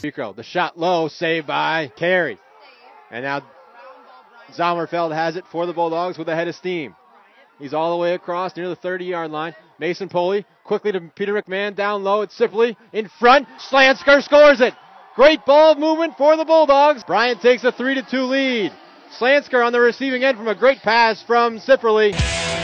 Pico, the shot low, saved by Carey. And now Sommerfeld has it for the Bulldogs with a head of steam. He's all the way across near the 30-yard line. Mason Pulley quickly to Peter McMahon down low. It's Sipley in front. Slansker scores it. Great ball movement for the Bulldogs. Bryant takes a 3-2 lead. Slansker on the receiving end from a great pass from Sipley.